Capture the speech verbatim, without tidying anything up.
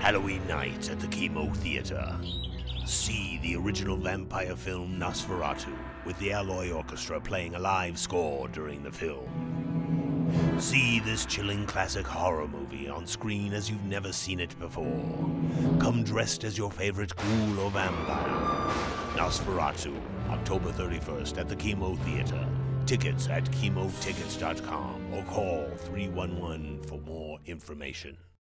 Halloween night at the KiMo Theater. See the original vampire film Nosferatu with the Alloy Orchestra playing a live score during the film. See this chilling classic horror movie on screen as you've never seen it before. Come dressed as your favorite ghoul or vampire. Nosferatu, October thirty-first at the KiMo Theater. Tickets at kimo tickets dot com or call three one one for more information.